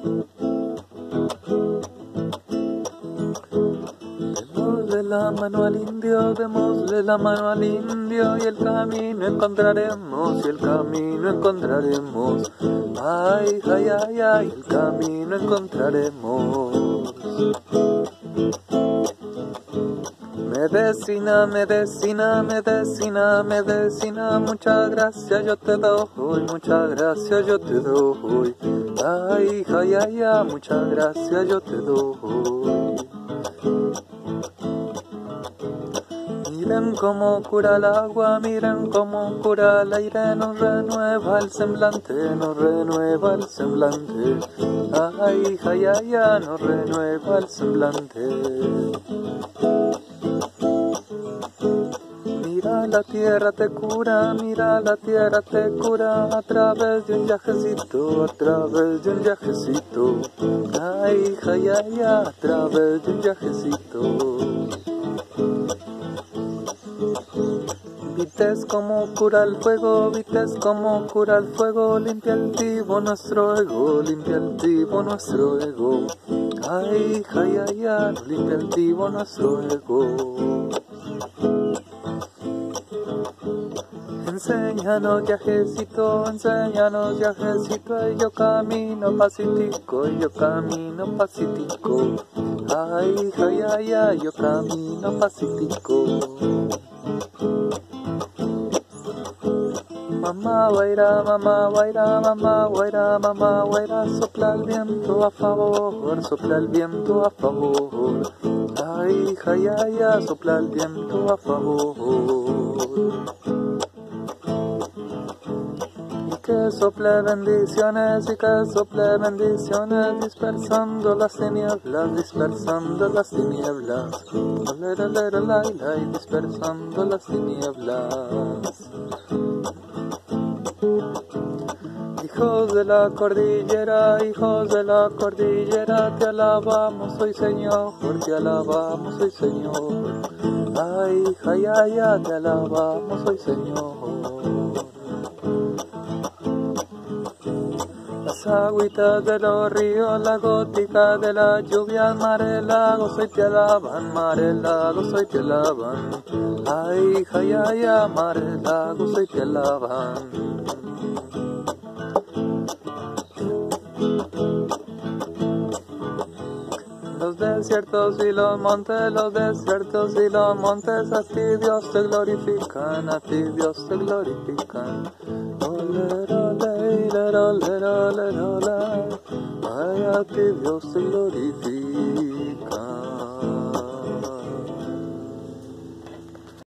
Démosle la mano al indio, démosle la mano al indio y el camino encontraremos, y el camino encontraremos. Ay, ay, ay, ay, el camino encontraremos. Medicina, medicina, medicina, medicina, muchas gracias yo te doy, muchas gracias yo te doy. Ay, ay, ay, ay, muchas gracias yo te doy. Miren cómo cura el agua, miren cómo cura el aire, nos renueva el semblante, nos renueva el semblante. Ay, ay, ay, ay, nos renueva el semblante. Mira la tierra te cura, mira la tierra te cura, a través de un viajecito, a través de un viajecito. Ay, ay, ay, ay, a través de un viajecito. Vites como cura el fuego, vites como cura el fuego, limpia el vivo nuestro ego, limpia el vivo nuestro ego. Ay, ay, ay, ay, limpia el vivo nuestro ego. Enséñanos viajecito, y yo camino pacífico, y yo camino pacífico. Ay, ay, ay, ay, yo camino pacífico. Mamá guaira, mamá guaira, mamá guaira, mamá guaira, sopla el viento a favor, sopla el viento a favor. Ay, ay, ay, ay, sopla el viento a favor. Y que sople bendiciones, y que sople bendiciones, dispersando las tinieblas, dispersando las tinieblas. Y dispersando las tinieblas. Hijos de la cordillera, te alabamos hoy Señor, te alabamos hoy Señor. Ay, ay, ay, ay, te alabamos hoy Señor. Las agüitas de los ríos, la gótica de las lluvias, mares, lagos hoy te alaban, mares, lagos hoy te alaban. Ay, ay, ay, ay, mares, lagos hoy te alaban. Los desiertos y los montes, a ti Dios te glorifican, a ti Dios te glorifican. Ay, a ti Dios te glorifica.